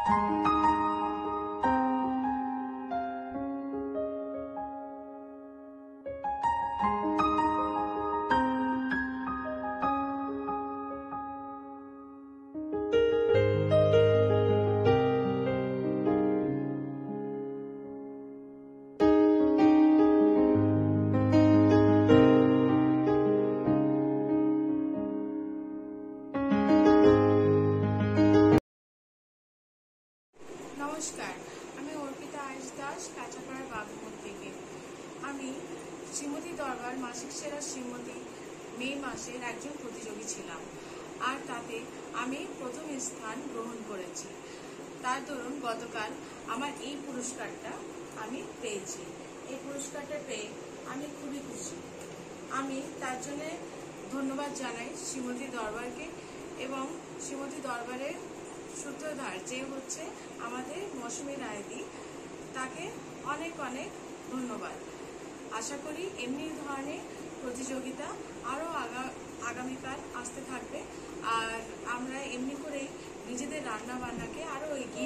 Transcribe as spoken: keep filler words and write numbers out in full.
নমস্কার, আমি অর্পিতা আইস দাস, কাঁচাপাড়া বাগমুট থেকে। আমি শ্রীমতী দরবার মাসিক সেরা শ্রীমতী মে মাসের একজন প্রতিযোগী ছিলাম, আর তাতে আমি প্রথম স্থান গ্রহণ করেছি। তার দরুন গতকাল আমার এই পুরস্কারটা আমি পেয়েছি। এই পুরস্কারটা পেয়ে আমি খুবই খুশি। আমি তার জন্য ধন্যবাদ জানাই শ্রীমতী দরবারকে এবং শ্রীমতী দরবারের সূত্রধার যে হচ্ছে আমাদের মৌসুমী রায়দি, তাকে অনেক অনেক ধন্যবাদ। আশা করি এমনি ধরনের প্রতিযোগিতা আরও আগা আগামীকাল আসতে থাকবে, আর আমরা এমনি করেই নিজেদের রান্না বান্নাকে আরও এগিয়ে